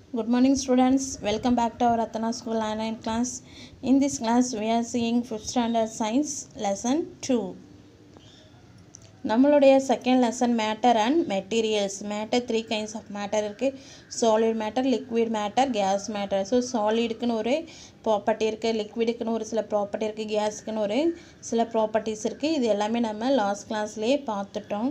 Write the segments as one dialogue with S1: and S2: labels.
S1: Good morning students, welcome back to our Ratana School online class. In this class we are seeing 5th standard science lesson 2. நம்மளுடைய second lesson matter and materials. Matter 3 kinds of matter இருக்குது. Solid matter, liquid matter, gas matter. So சாலிடுக்குன்னு ஒரு property இருக்குது, லிக்விடுக்குன்னு ஒரு சில property இருக்குது, கேஸுக்குன்னு ஒரு சில ப்ராப்பர்ட்டிஸ் இருக்குது. இது எல்லாமே நம்ம லாஸ்ட் கிளாஸ்லேயே பார்த்துட்டோம்.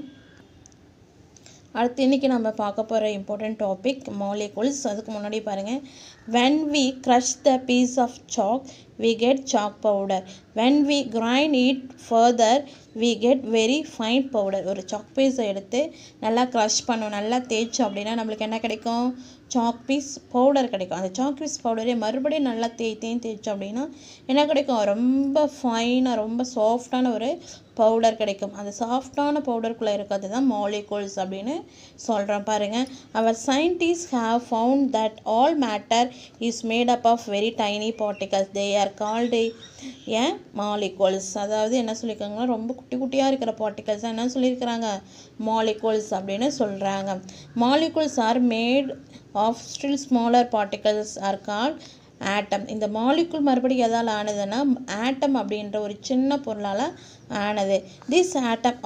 S1: அடுத்து இன்றைக்கி நம்ம பார்க்க போகிற இம்பார்ட்டன்ட் டாபிக் மாலிகுல்ஸ். அதுக்கு முன்னாடி பாருங்கள், when we crush the piece of chalk we get chalk powder, when we grind it further we get very fine powder. ஒரு chalk piece எடுத்து நல்லா க்ரஷ் பண்ணணும், நல்லா தேய்ச்சோம் அப்படின்னா நம்மளுக்கு என்ன கிடைக்கும்? chalk piece பவுடர் கிடைக்கும். அந்த chalk piece பவுடரே மறுபடியும் நல்லா தேய்ச்சோம் அப்படின்னா என்ன கிடைக்கும்? ரொம்ப ஃபைனாக, ரொம்ப சாஃப்டான ஒரு பவுடர் கிடைக்கும். அந்த சாஃப்டான பவுடருக்குள்ளே இருக்கிறது தான் மாலிகுல்ஸ் அப்படின்னு சொல்கிறோம். பாருங்கள், அவர் scientists have found that all matter is made up of very tiny particles. They are called molecules. அதாவது என்ன சொல்லியிருக்காங்கன்னா, ரொம்ப குட்டி குட்டியாக இருக்கிற பார்ட்டிகல்ஸ் என்ன சொல்லியிருக்கிறாங்க? மாலிகுல்ஸ் அப்படின்னு சொல்கிறாங்க. Molecules are made of still smaller particles are called atom. இந்த மாலிகுல் மறுபடியும் எதால் ஆனதுன்னா ஆட்டம் அப்படின்ற ஒரு சின்ன பொருளால் ஆனது. This atom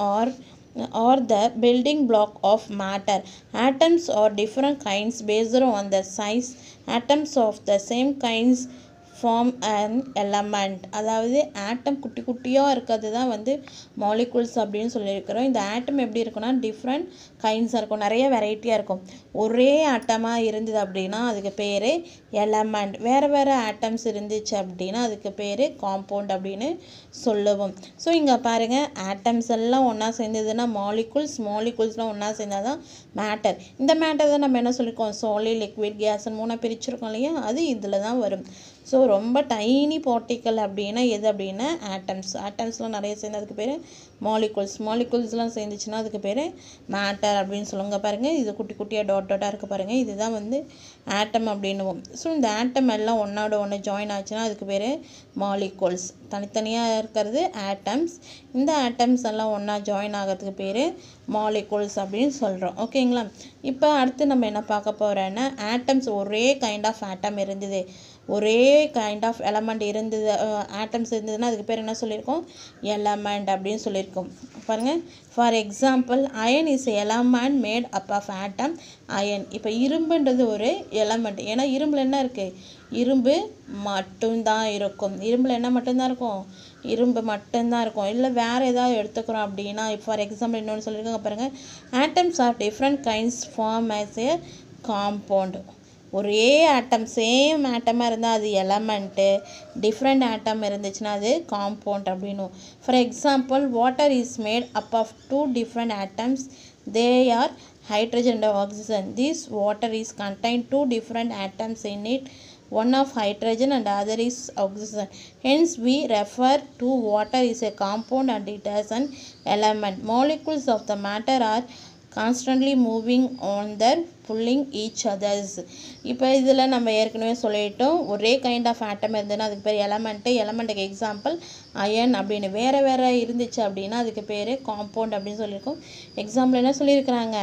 S1: or the building block of matter. Atoms are different kinds based on the size. Atoms of the same kinds form an element. அதாவது ஆட்டம் குட்டி குட்டியாக இருக்கிறது தான் வந்து மாலிகுல்ஸ் அப்படின்னு சொல்லியிருக்கிறோம். இந்த ஆட்டம் எப்படி இருக்குன்னா டிஃப்ரெண்ட் கைண்ட்ஸாக இருக்கும், நிறைய வெரைட்டியாக இருக்கும். ஒரே ஆட்டமாக இருந்தது அப்படின்னா அதுக்கு பேர் எலமெண்ட். வேறு வேறு ஆட்டம்ஸ் இருந்துச்சு அப்படின்னா அதுக்கு பேர் காம்பவுண்ட் அப்படின்னு சொல்லுவோம். ஸோ இங்கே பாருங்கள், ஆட்டம்ஸ் எல்லாம் ஒன்றா சேர்ந்ததுன்னா மாலிகுல்ஸ்லாம் ஒன்றா சேர்ந்தால் தான் மேட்டர். இந்த மேட்டர் தான் நம்ம என்ன சொல்லியிருக்கோம்? சாலிட், லிக்விட், கேஸ்ன்னு 3 பிரிச்சிருக்கோம் இல்லையா? அது இதில் தான் வரும். ஸோ ரொம்ப டைனி பார்ட்டிக்கல் அப்படின்னா எது அப்படின்னா ஆட்டம்ஸ்லாம் நிறைய சேர்ந்து அதுக்கு பேர் மாலிகுல்ஸ்லாம் சேர்ந்துச்சுன்னா அதுக்கு பேர் மேட்டர் அப்படின்னு சொல்லுங்க. பாருங்கள், இது குட்டி குட்டியாக டாட்டாக இருக்குது பாருங்கள், இதுதான் வந்து ஆட்டம் அப்படின்னுவோம். ஸோ இந்த ஆட்டம் எல்லாம் ஒன்றோட ஒன்று ஜாயின் ஆச்சுன்னா அதுக்கு பேர் மாலிகுல்ஸ். தனித்தனியாக இருக்கிறது ஆட்டம்ஸ், இந்த ஆட்டம்ஸ் எல்லாம் ஒன்றா ஜாயின் ஆகிறதுக்கு பேர் மாலிகுல்ஸ் அப்படின்னு சொல்கிறோம். ஓகேங்களா? இப்போ அடுத்து நம்ம என்ன பார்க்க போகிறோன்னா, ஆட்டம்ஸ் ஒரே கைண்ட் ஆஃப் ஆட்டம் இருந்தது, ஒரே கைண்ட் ஆஃப் எலமெண்ட் இருந்தது, ஆட்டம்ஸ் இருந்ததுன்னா அதுக்கு பேர் என்ன சொல்லியிருக்கோம்? எலமெண்ட் அப்படின்னு சொல்லியிருக்கோம். பாருங்கள், for example iron is element made up of atom iron. இப்போ இரும்புன்றது ஒரு எலமெண்ட். ஏன்னா இரும்பில் என்ன இருக்குது? இரும்பு மட்டும்தான் இருக்கும். இரும்பில் என்ன மட்டும்தான் இருக்கும்? இரும்பு மட்டும்தான் இருக்கும். இல்லை வேறு ஏதாவது எடுத்துக்கிறோம் அப்படின்னா, ஃபார் எக்ஸாம்பிள் இன்னொன்று சொல்லியிருக்காங்க பாருங்கள், atoms of different kinds form as a compound. ஒரே ஆட்டம், சேம் ஆட்டமாக இருந்தால் அது எலமெண்ட்டு, டிஃப்ரெண்ட் ஆட்டம் இருந்துச்சுன்னா அது காம்பவுண்ட் அப்படின்னும். For example water is made up of 2 different atoms. They are hydrogen and oxygen. This water is contained 2 different atoms in it. One of hydrogen and other is oxygen. Hence we refer to water is a compound and it has an element. Molecules of the matter are constantly moving on their pulling each others. இப்போ இதில் நம்ம ஏற்கனவே சொல்லிட்டோம், ஒரே kind of ஆட்டம் இருந்ததுன்னா அதுக்கு பேர் எலமெண்ட்டுக்கு example iron அப்படின்னு. வேறு இருந்துச்சு அப்படின்னா அதுக்கு பேர் காம்பவுண்ட் அப்படின்னு சொல்லியிருக்கோம். எக்ஸாம்பிள் என்ன சொல்லியிருக்கிறாங்க?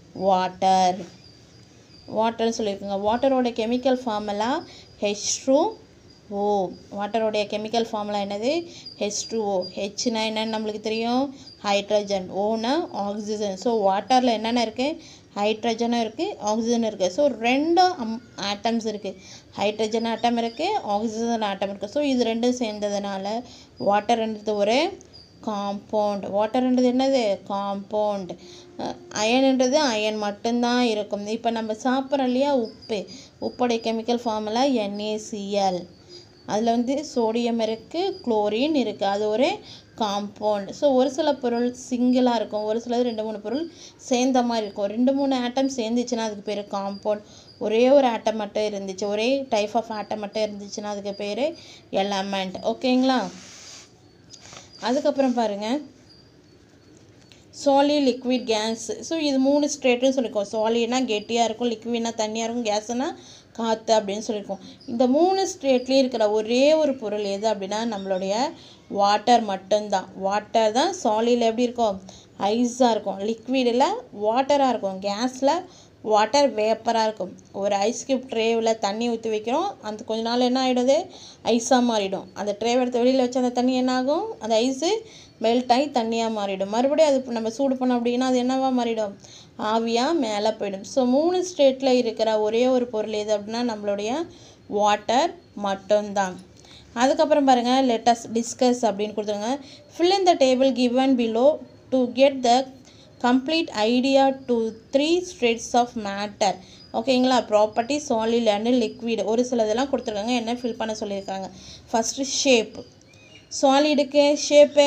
S1: வாட்டர்னு சொல்லியிருக்காங்க. வாட்டரோட கெமிக்கல் ஃபார்முலா H2O. வாட்டரோடைய கெமிக்கல் ஃபார்முலா என்னது? H2O. ஹெச்னா என்னன்னு நம்மளுக்கு தெரியும், ஹைட்ரஜன். ஓனா ஆக்சிஜன். ஸோ வாட்டரில் என்னென்ன இருக்குது? ஹைட்ரஜனும் இருக்குது, ஆக்சிஜன் இருக்குது. ஸோ 2 ஆட்டம்ஸ் இருக்குது, ஹைட்ரஜன் ஆட்டம் இருக்குது, ஆக்சிஜன் ஆட்டம் இருக்குது. ஸோ இது ரெண்டும் சேர்ந்ததுனால வாட்டர்ன்றது ஒரு காம்பவுண்ட். வாட்டர்ன்றது என்னது? காம்பவுண்ட். அயன்ன்றது அயன் மட்டும்தான் இருக்கும். இப்போ நம்ம சாப்பிட்றோம் இல்லையா உப்போடைய கெமிக்கல் ஃபார்முலா NaCl. அதில் வந்து சோடியம் இருக்குது, குளோரின் இருக்குது, அது ஒரு காம்பவுண்ட். ஸோ ஒரு சில பொருள் சிங்கிளாக இருக்கும், ஒரு சிலது 2-3 பொருள் சேர்ந்த மாதிரி இருக்கும். 2-3 ஆட்டம் சேர்ந்துச்சுன்னா அதுக்கு பேர் காம்பவுண்ட். ஒரே ஒரு ஆட்டம் மட்டும் இருந்துச்சு, ஒரே டைப் ஆஃப் ஆட்டம் மட்டும் இருந்துச்சுன்னா அதுக்கு பேர் எலமெண்ட். ஓகேங்களா? அதுக்கப்புறம் பாருங்கள், சாலிட், லிக்விட், கேஸ். ஸோ இது 3 ஸ்டேட்டுன்னு சொல்லியிருக்கோம். சாலிட்னா கெட்டியாக இருக்கும், லிக்விட்னா தண்ணியாக இருக்கும், கேஸ்னா காற்று அப்படின்னு சொல்லியிருக்கோம். இந்த 3 ஸ்டேட்லேயும் இருக்கிற ஒரே ஒரு பொருள் எது அப்படின்னா நம்மளுடைய வாட்டர் மட்டும்தான். வாட்டர் தான் சாலிடில் எப்படி இருக்கும்? ஐஸாக இருக்கும், லிக்விடில் வாட்டராக இருக்கும், கேஸில் வாட்டர் வேப்பராக இருக்கும். ஒரு ஐஸ் கியூப் ட்ரேவில் தண்ணி ஊற்றி வைக்கிறோம், அந்த கொஞ்ச நாள் என்ன ஆகிடுது, ஐஸாக மாறிடும். அந்த ட்ரேவை எடுத்து வெளியில் வச்சு அந்த தண்ணி என்ன ஆகும், அந்த ஐஸு மெல்ட் ஆகி தண்ணியாக மாறிடும். மறுபடியும் அது நம்ம சூடு பண்ணோம் அப்படின்னா அது என்னவா மாறிடும், ஆவியாக மேலே போயிடும். ஸோ 3 ஸ்டேட்டில் இருக்கிற ஒரே ஒரு பொருள் எது அப்படின்னா நம்மளுடைய வாட்டர் மட்டும்தான். அதுக்கப்புறம் பாருங்கள், லெட்டஸ் டிஸ்கஸ் அப்படின்னு கொடுத்துருங்க. Fill in the table given below to get the complete idea to 3 states of matter. ஓகேங்களா, ப்ராப்பர்ட்டி, சாலிட் அண்ட் லிக்விட். ஒரு சில இதெல்லாம் கொடுத்துருக்காங்க, என்ன ஃபில் பண்ண சொல்லியிருக்காங்க. First shape. சாலிடுக்கு ஷேப்பு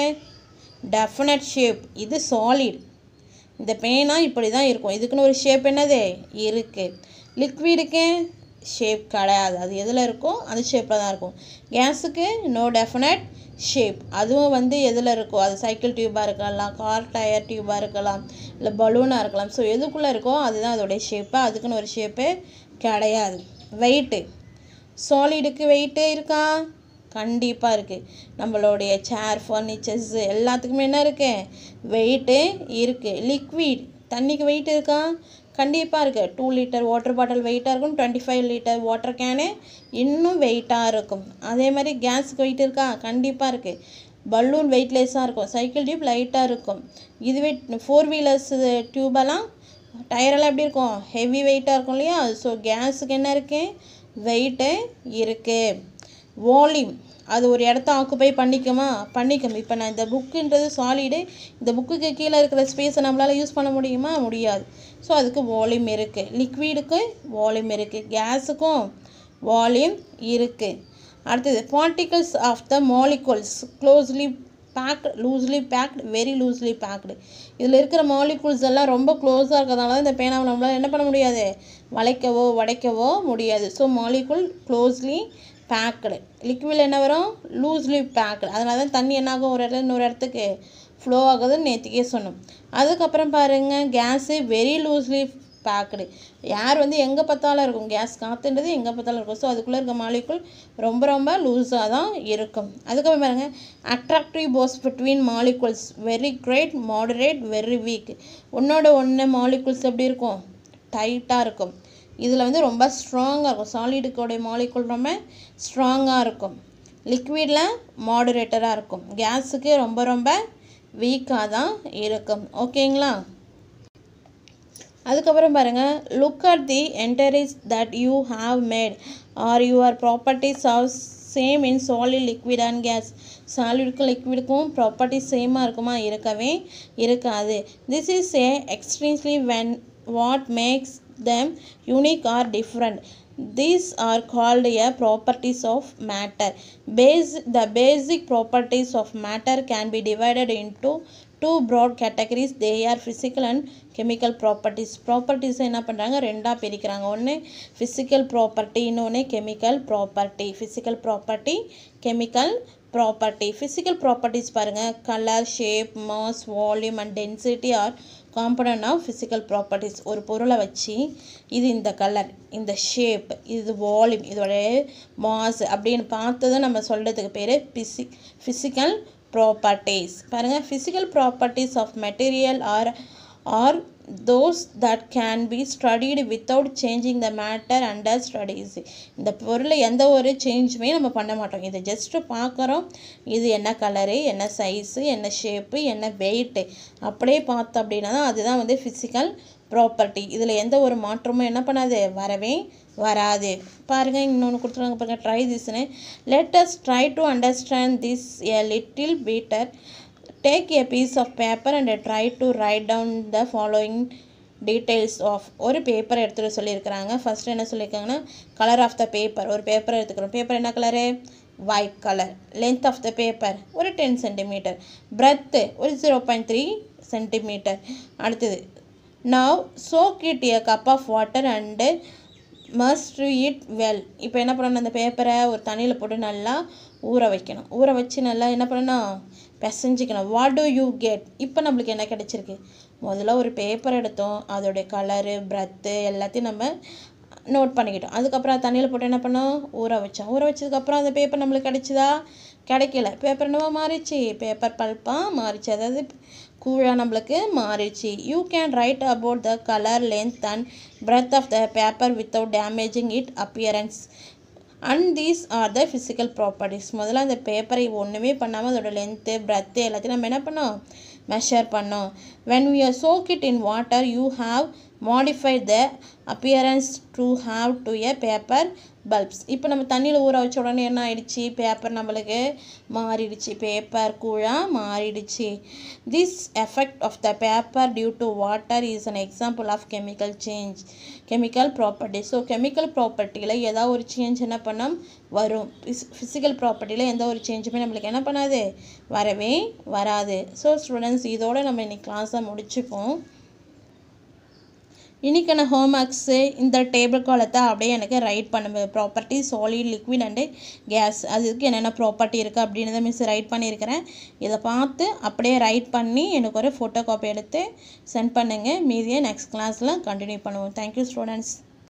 S1: டெஃபினட் ஷேப், இது சாலிட். இந்த பேனா இப்படி தான் இருக்கும், இதுக்குன்னு ஒரு ஷேப் என்னது இருக்குது. லிக்விடுக்கு ஷேப் கிடையாது, அது எதில் இருக்கும் அந்த ஷேப்பில் தான் இருக்கும். கேஸுக்கு நோ டெஃபினட் ஷேப், அதுவும் எதில் இருக்கும், அது சைக்கிள் டியூபாக இருக்கலாம், கார் டயர் டியூபாக இருக்கலாம், இல்லை பலூனாக இருக்கலாம். ஸோ எதுக்குள்ளே இருக்கோ அதுதான் அதோடைய ஷேப்பு, அதுக்குன்னு ஒரு ஷேப்பு கிடையாது. வெயிட்டு, சாலிடுக்கு வெயிட்டு இருக்கா, கண்டிப்பாக இருக்குது. நம்மளுடைய சேர், ஃபர்னிச்சர்ஸ் எல்லாத்துக்குமே என்ன இருக்குது, வெயிட்டு இருக்குது. லிக்விட், தண்ணிக்கு வெயிட் இருக்கா, கண்டிப்பாக இருக்குது. 2 லிட்டர் வாட்டர் பாட்டில் வெயிட்டாக இருக்கும், 25 லிட்டர் வாட்டர் கேனு இன்னும் வெயிட்டாக இருக்கும். அதே மாதிரி கேஸுக்கு வெயிட் இருக்கா, கண்டிப்பாக இருக்குது. பலூன் வெயிட்லெஸ்ஸாக இருக்கும், சைக்கிள் டியூப் லைட்டாக இருக்கும். இதுவே 4 வீலர்ஸ் டியூபெல்லாம் டயரெல்லாம் எப்படி இருக்கும், ஹெவி வெயிட்டாக இருக்கும் இல்லையா. ஸோ கேஸுக்கு என்ன இருக்குது, வெயிட்டு இருக்குது. வால்யூம், அது ஒரு இடத்த ஆக்குப்பை பண்ணிக்கும். இப்போ நான் இந்த புக்குன்றது சாலிடு, இந்த புக்குக்கு கீழே இருக்கிற ஸ்பேஸை நம்மளால் யூஸ் பண்ண முடியுமா, முடியாது. ஸோ அதுக்கு வால்யூம் இருக்குது. லிக்விடுக்கு வால்யூம் இருக்குது, கேஸுக்கும் வால்யூம் இருக்குது. அடுத்தது particles of the molecules closely packed, loosely packed, very loosely packed. இதில் இருக்கிற மாலிகூல்ஸ் எல்லாம் ரொம்ப க்ளோஸாக இருக்கிறதுனால தான் இந்த பேனாவை நம்மளால் என்ன பண்ண முடியாது, வளைக்கவோ உடைக்கவோ முடியாது. So molecule closely packed. Liquid என்ன வரும், லூஸ்லி பேக்டு. அதனால தான் தண்ணி என்னாகும், ஒரு இடத்துல இன்னொரு இடத்துக்கு ஃப்ளோ ஆகுதுன்னு நேற்றுக்கே சொன்னோம். அதுக்கப்புறம் பாருங்கள், gas very loosely packed. Air எங்கே பார்த்தாலும் இருக்கும், கேஸ் காற்றுன்றது எங்கே பார்த்தாலும் இருக்கும். ஸோ அதுக்குள்ளே இருக்க மாலிகுல் ரொம்ப ரொம்ப லூஸாக தான் இருக்கும். அதுக்கப்புறம் பாருங்கள், attractive force between molecules very great, moderate, very weak. ஒன்றோட ஒன்று மாலிகுல்ஸ் எப்படி இருக்கும், டைட்டாக இருக்கும். இதில் ரொம்ப ஸ்ட்ராங்காக இருக்கும். சாலிடுக்கோடைய மாலிகுல் ரொம்ப ஸ்ட்ராங்காக இருக்கும். லிக்விடில் மாடரேட்டராக இருக்கும். கேஸுக்கு ரொம்ப ரொம்ப வீக்காக தான் இருக்கும். ஓகேங்களா. அதுக்கப்புறம் பாருங்கள், look at the entries that you have made are your properties are same in solid, liquid and gas. சாலிடுக்கும் லிக்விடுக்கும் ப்ராப்பர்ட்டிஸ் சேமாக இருக்குமா, இருக்கவே இருக்காது. This is a extremely when what makes them unique or different. These are called a properties of matter. The basic properties of matter can be divided into 2 broad categories. They are physical and chemical properties. Properties என்ன பண்ணுறாங்க, ரெண்டாக பிரிக்கிறாங்க. ஒன்று physical property, இன்னொன்று chemical property. physical property, chemical property. physical properties பாருங்கள், color, shape, mass, volume and density are component of physical properties. ஒரு பொருளை வச்சு இது இந்த கலர், இந்த ஷேப், இது வால்யூம், இதோடைய மாஸ் அப்படின்னு பார்த்ததை நம்ம சொல்கிறதுக்கு பேர் ஃபிசிக்கல் ப்ராப்பர்ட்டிஸ். பாருங்கள், physical properties of material are those that can be studied without changing the matter under studies. இந்த பொருளை எந்த ஒரு சேஞ்சுமே நம்ம பண்ண மாட்டோம், இதை ஜஸ்ட்டு பார்க்குறோம். இது என்ன கலரு, என்ன சைஸு, என்ன ஷேப்பு, என்ன வெயிட்டு அப்படியே பார்த்தோம் அப்படின்னா அதுதான் ஃபிசிக்கல் ப்ராப்பர்ட்டி. இதில் எந்த ஒரு மாற்றமும் என்ன பண்ணாது, வரவே வராது. பாருங்கள், இன்னொன்று கொடுத்துருவாங்க பாருங்கள், ட்ரை திஸ்னு. Let us try to understand this a little better. Take a piece of paper and try to write down the following details of. ஒரு பேப்பர் எடுத்துகிட்டு சொல்லியிருக்கிறாங்க. ஃபஸ்ட்டு என்ன சொல்லியிருக்காங்கன்னா, கலர் ஆஃப் த பேப்பர். ஒரு பேப்பர் எடுத்துக்கிறோம். Paper என்ன colour, white colour. Length of the paper ஒரு 10 centimetre. Breadth ஒரு 0.3 சென்டிமீட்டர். அடுத்தது, now soak it a cup of water and must it well. இப்போ என்ன பண்ணணும், அந்த பேப்பரை ஒரு தண்ணியில் போட்டு நல்லா ஊற வைக்கணும். ஊற வச்சு நல்லா என்ன பண்ணணும், பிசைஞ்சிக்கணும். What do you get. இப்போ நம்மளுக்கு என்ன கிடச்சிருக்கு, முதல்ல ஒரு பேப்பர் எடுத்தோம், அதோடைய கலரு, பிரெத்து எல்லாத்தையும் நம்ம நோட் பண்ணிக்கிட்டோம். அதுக்கப்புறம் தண்ணியில் போட்டு என்ன பண்ணோம், ஊற வச்சோம். ஊற வச்சதுக்கப்புறம் அந்த பேப்பர் நம்மளுக்கு கிடைச்சிதா, கிடைக்கல. பேப்பர் என்னவோ மாறிச்சு, பேப்பர் பல்ப்பாக மாறிச்சு. அதாவது கூழா நம்மளுக்கு மாறிடுச்சு. You can write about the colour, length and breadth of the paper without damaging it appearance and these are the physical properties. முதல்ல அந்த பேப்பரை ஒன்றுமே பண்ணாமல் அதோட லென்த்து பிரெத்து எல்லாத்தையும் நம்ம என்ன பண்ணோம், மெஷர் பண்ணோம். when we soak it in water you have modified the appearance to have to a paper bulbs. இப்போ நம்ம தண்ணியில் ஊற வச்ச உடனே என்ன ஆயிடுச்சு, பேப்பர் நம்மளுக்கு மாறிடுச்சு, பேப்பர் கூழா மாறிடுச்சு. this effect of the paper due to water is an example of chemical change, chemical property. So chemical ப்ராப்பர்ட்டியில் ஏதாவது ஒரு சேஞ்ச் என்ன பண்ணோம் வரும். ஃபிசிக்கல் ப்ராப்பர்ட்டியில் எந்த ஒரு சேஞ்சுமே நம்மளுக்கு என்ன பண்ணாது, வரவே வராது. ஸோ ஸ்டூடெண்ட்ஸ், இதோட நம்ம இன்னைக்கு கிளாஸை முடிச்சுப்போம். இன்றைக்கான ஹோம்ஒர்க்ஸு இந்த டேபிள் காலத்தை அப்படியே எனக்கு ரைட் பண்ணுவேன். Property solid, liquid and gas, அதுக்கு என்னென்ன ப்ராப்பர்ட்டி இருக்குது அப்படின்றத மிஸ் ரைட் பண்ணியிருக்கிறேன். இதை பார்த்து அப்படியே ரைட் பண்ணி எனக்கு ஒரு ஃபோட்டோ காப்பி எடுத்து சென்ட் பண்ணுங்கள். மீதியை நெக்ஸ்ட் கிளாஸில் கண்டினியூ பண்ணுவோம். Thank you students.